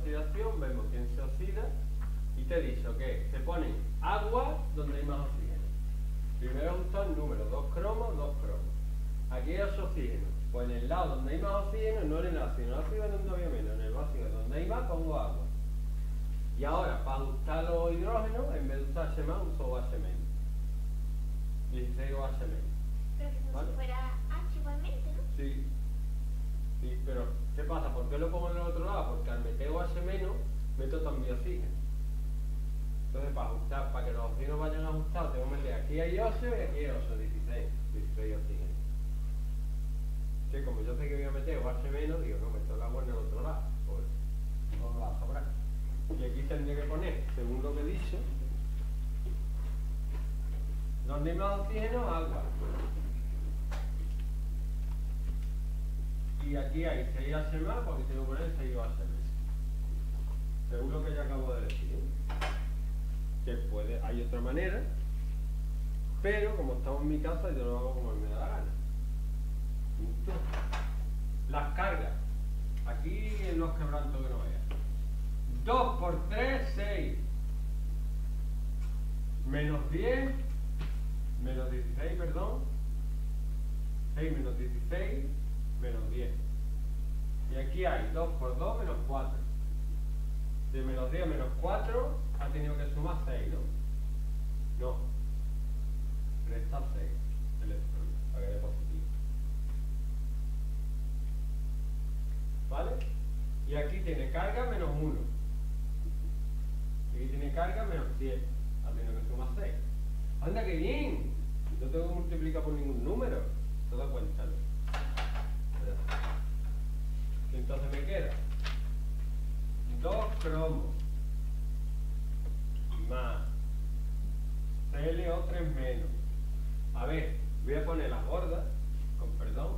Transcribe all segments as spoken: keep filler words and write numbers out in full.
oxidación, vemos quién se oxida y te he dicho que se ponen agua donde hay más oxígeno. Primero ajustado el número, dos cromos, dos cromos. Aquí hay ocho oxígenos, pues en el lado donde hay más oxígeno, no en el ácido, en el ácido donde había menos, en el básico donde hay más pongo agua. Y ahora, para ajustar los hidrógenos, en vez de usar H más, uso OH menos. dieciséis OH menos. Pero que como ¿Vale? si fuera H igualmente, ¿no? Sí. Sí, pero ¿qué pasa? ¿Por qué lo pongo en el otro lado? Porque al meter OH menos, meto también oxígeno. Entonces, para ajustar, para que los oxígenos vayan ajustados, tengo que meter aquí hay ocho y aquí hay ocho, dieciséis, dieciséis oxígenos. Que como yo sé que voy a meter OH menos, digo, no, meto el agua en el otro lado, pues no me va a sobrar. Y aquí tendría que poner, según lo que he dicho, donde hay más oxígeno, agua. Y aquí hay seis H más, porque tengo que poner seis OH menos. Según lo que ya acabo de decir. Que puede, hay otra manera, pero como estamos en mi casa, yo lo hago como me da la gana. Punto. Las cargas. Aquí en los quebrantos que no vean. dos por tres, seis. Menos diez. Menos dieciséis, perdón. seis menos dieciséis. Menos diez. Y aquí hay dos por dos, menos cuatro. De menos diez a menos cuatro ha tenido que sumar seis, ¿no? No. Resta seis electrones, para que dé positivo. ¿Vale? Y aquí tiene carga menos uno. Y aquí tiene carga menos siete. Ha tenido que sumar seis. ¡Anda, qué bien! No tengo que multiplicar por ningún número. Todo cuéntalo. Y entonces me queda dos cromos más C L O tres menos. A ver, voy a poner las gordas, con perdón.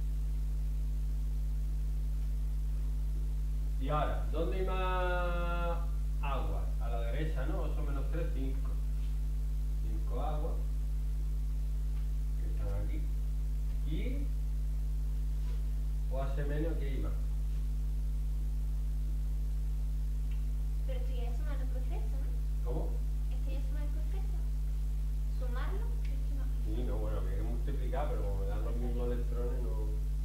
Y ahora, ¿dónde hay más agua? A la derecha, ¿no? ocho menos tres, cinco. cinco aguas, que están aquí. Y OH menos que iba. Pero esto ya es sumar el proceso, ¿no? ¿Cómo? Esto ya es sumar el proceso. Sumarlo, es que no. Sí, no, bueno, había que multiplicar, pero como me dan los mismos electrones, no.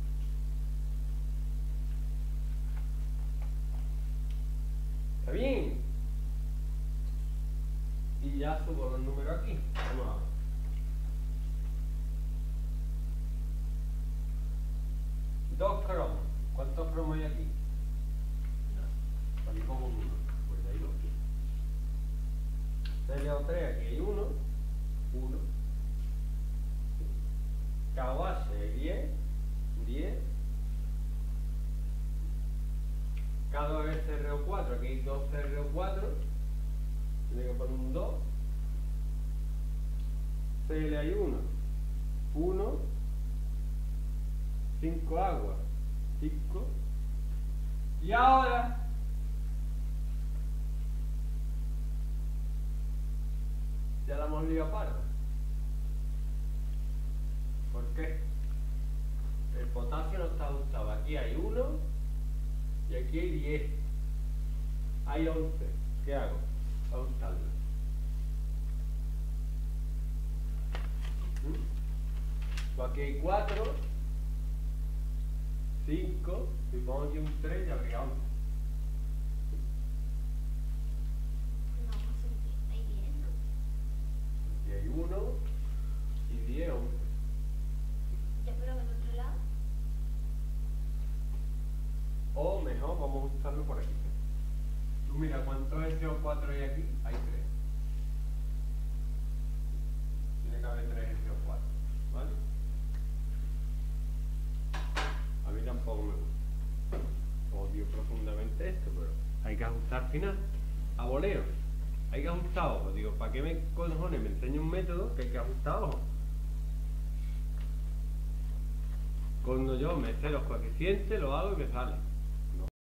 ¿Está bien? Y ya subo los números aquí. Vamos a ver. Dos cromos. ¿Cuántos cromos hay aquí? No. Aquí pongo uno. Pues ahí lo quiero. C L O tres, aquí hay uno. uno. K O H diez. diez. K dos es C R O cuatro, aquí hay dos C R O cuatro. Tiene que poner un dos. C L hay uno. uno. cinco agua. cinco. Y ahora ya la hemos liado parda. ¿Por qué? El potasio no está ajustado. Aquí hay uno y aquí hay diez. Hay once. ¿Qué hago? Ajustarlo. ¿Mm? Pues aquí hay cuatro, cinco, si pongo aquí un tres ya habría once. No, pues hay diez, ¿no? Aquí hay uno y diez, once. Ya, pero del otro lado. O mejor, vamos a ajustarlo por aquí. Tú mira, ¿cuántos S O cuatro hay aquí? Hay tres. Tiene que haber tres S O cuatro, ¿vale? A mí tampoco me gusta. Odio profundamente esto, pero hay que ajustar al final. A voleo. Hay que ajustar ojo. Digo, ¿para qué me cojones me enseña un método que hay que ajustar ojo? Cuando yo me sé los coeficientes, lo hago y me sale.